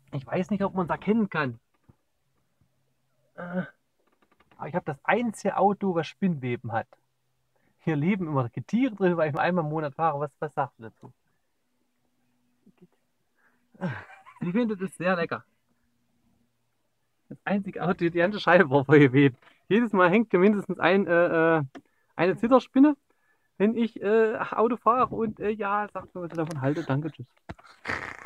Ich weiß nicht, ob man es erkennen kann. Aber ich habe das einzige Auto, was Spinnweben hat. Hier leben immer Tiere drin, weil ich nur einmal im Monat fahre. Was sagst du dazu? Ich finde das sehr lecker. Das einzige Auto, die ganze Scheibe war voll gewebt. Jedes Mal hängt hier mindestens eine Zitterspinne, wenn ich Auto fahre und ja, sagt mir, was ich davon halte. Danke, tschüss.